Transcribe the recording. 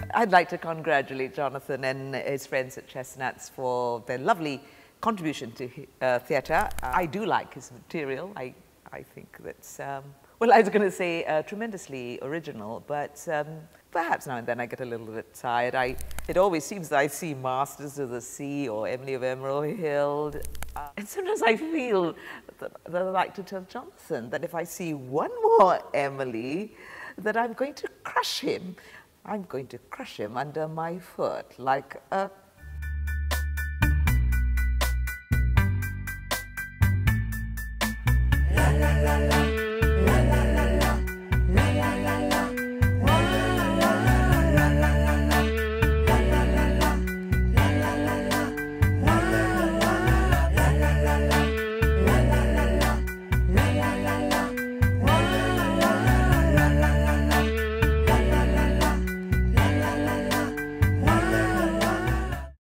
I'd like to congratulate Jonathan and his friends at Chestnuts for their lovely contribution to theatre. I do like his material. I think that's, well, I was going to say tremendously original, but perhaps now and then I get a little bit tired. It always seems that I see Masters of the Sea or Emily of Emerald Hill, and sometimes I feel that I'd like to tell Jonathan that if I see one more Emily, that I'm going to crush him. I'm going to crush him under my foot like a